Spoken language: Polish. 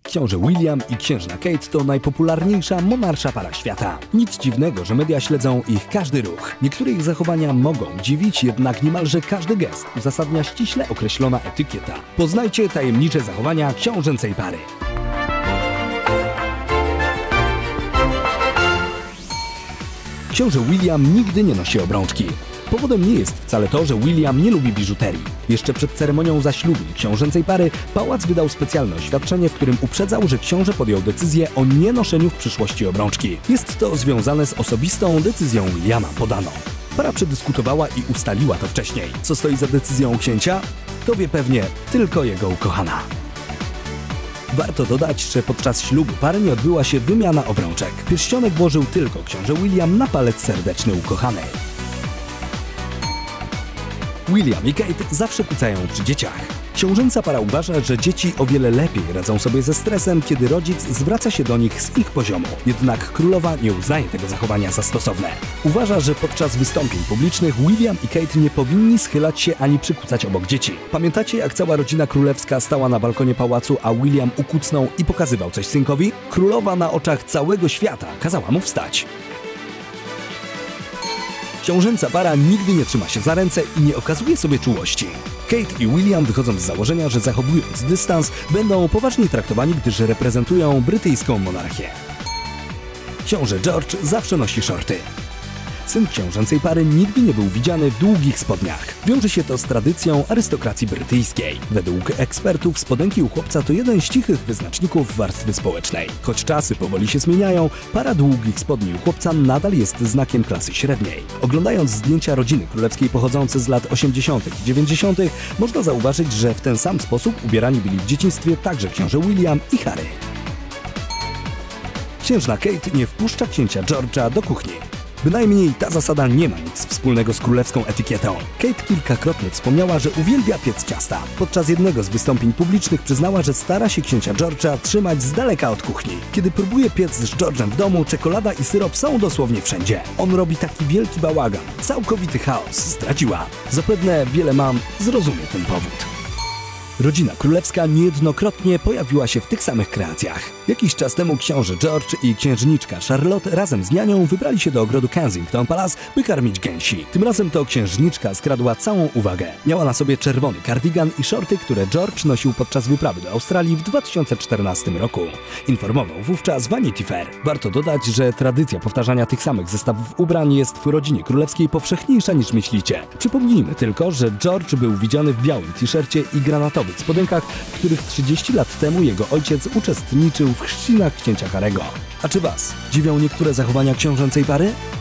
Książę William i księżna Kate to najpopularniejsza monarcza para świata. Nic dziwnego, że media śledzą ich każdy ruch. Niektóre ich zachowania mogą dziwić, jednak niemalże każdy gest uzasadnia ściśle określona etykieta. Poznajcie tajemnicze zachowania książęcej pary. Książę William nigdy nie nosi obrączki. Powodem nie jest wcale to, że William nie lubi biżuterii. Jeszcze przed ceremonią zaślubin książęcej pary pałac wydał specjalne oświadczenie, w którym uprzedzał, że książę podjął decyzję o nienoszeniu w przyszłości obrączki. Jest to związane z osobistą decyzją Williama podaną. Para przedyskutowała i ustaliła to wcześniej. Co stoi za decyzją księcia? To wie pewnie tylko jego ukochana. Warto dodać, że podczas ślubu pary nie odbyła się wymiana obrączek. Pierścionek włożył tylko książę William na palec serdeczny ukochanej. William i Kate zawsze kucają przy dzieciach. Książęca para uważa, że dzieci o wiele lepiej radzą sobie ze stresem, kiedy rodzic zwraca się do nich z ich poziomu. Jednak królowa nie uznaje tego zachowania za stosowne. Uważa, że podczas wystąpień publicznych William i Kate nie powinni schylać się ani przykucać obok dzieci. Pamiętacie, jak cała rodzina królewska stała na balkonie pałacu, a William ukucnął i pokazywał coś synkowi? Królowa na oczach całego świata kazała mu wstać. Książęca para nigdy nie trzyma się za ręce i nie okazuje sobie czułości. Kate i William wychodzą z założenia, że zachowując dystans, będą poważnie traktowani, gdyż reprezentują brytyjską monarchię. Książę George zawsze nosi shorty. Syn książęcej pary nigdy nie był widziany w długich spodniach. Wiąże się to z tradycją arystokracji brytyjskiej. Według ekspertów spodenki u chłopca to jeden z cichych wyznaczników warstwy społecznej. Choć czasy powoli się zmieniają, para długich spodni u chłopca nadal jest znakiem klasy średniej. Oglądając zdjęcia rodziny królewskiej pochodzące z lat 80. i 90., można zauważyć, że w ten sam sposób ubierani byli w dzieciństwie także książę William i Harry. Księżna Kate nie wpuszcza księcia George'a do kuchni. Bynajmniej ta zasada nie ma nic wspólnego z królewską etykietą. Kate kilkakrotnie wspomniała, że uwielbia piec ciasta. Podczas jednego z wystąpień publicznych przyznała, że stara się księcia George'a trzymać z daleka od kuchni. Kiedy próbuje piec z George'em w domu, czekolada i syrop są dosłownie wszędzie. On robi taki wielki bałagan, całkowity chaos, zdradziła. Zapewne wiele mam zrozumie ten powód. Rodzina królewska niejednokrotnie pojawiła się w tych samych kreacjach. Jakiś czas temu książę George i księżniczka Charlotte razem z nianią wybrali się do ogrodu Kensington Palace, by karmić gęsi. Tym razem to księżniczka skradła całą uwagę. Miała na sobie czerwony kardigan i shorty, które George nosił podczas wyprawy do Australii w 2014 roku. Informował wówczas Vanity Fair. Warto dodać, że tradycja powtarzania tych samych zestawów ubrań jest w rodzinie królewskiej powszechniejsza niż myślicie. Przypomnijmy tylko, że George był widziany w białym t-shircie i granatowych spodenkach, w których 30 lat temu jego ojciec uczestniczył w chrzcinach księcia Harry'ego. A czy was dziwią niektóre zachowania książęcej pary?